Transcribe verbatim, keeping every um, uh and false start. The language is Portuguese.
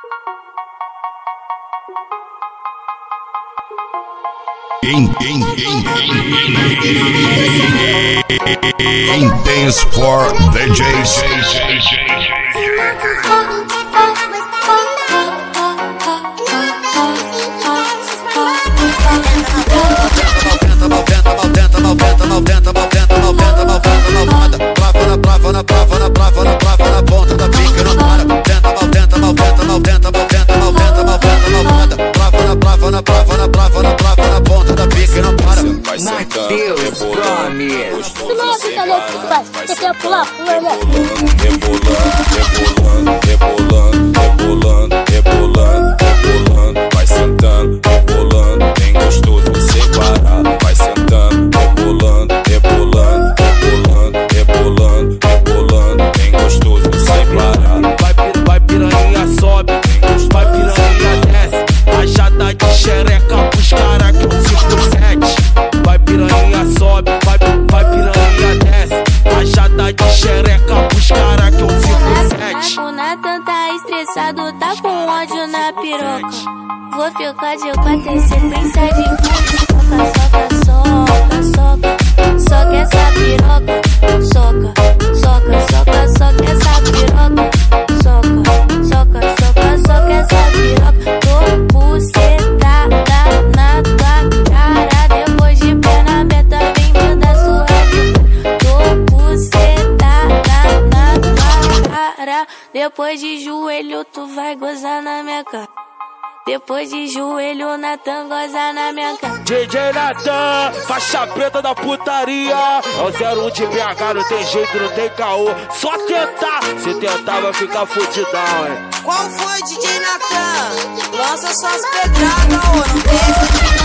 Quem, quem, quem, quem dance for D Js. Matheus Gomes. Tu não fica louco, tu faz. Você quer pular? Pula, né? Rebolando, rebolando, rebolando, rebolando, rebolando, vai sentando, rebolando, bem gostoso sem parar, vai sentando, rebolando, rebolando, rebolando, rebolando, rebolando, bem gostoso sem parar. Vai, vai piranha sobe, vai piranha desce, rajada de xereca pros cara que eu cinco sete. Vai piranha sobe, vai, vai piranha desce, rajada de xereca pros cara que eu cinco sete. O Nathan tá estressado, tá com ódio na piroca. Vou ficar de quatro em sequência de soca, soca, soca, soca. Soca essa piroca, soca, soca, soca, soca essa piroca. Soca, soca, soca, soca essa piroca. Tô bucetada na tua cara. Depois de perna aberta, vem me dar sua de. Tô bucetada na tua cara. Depois de joelho, tu vai gozar na minha cara. Depois de joelho, Nathan goza na minha cara. D J Nathan, faixa preta da putaria. É o zero um de B H, não tem jeito, não tem caô. Só tentar, se tentar vai ficar fudidão, hein. Qual foi, D J Nathan? Lança suas pedradas, ô, não tem essa de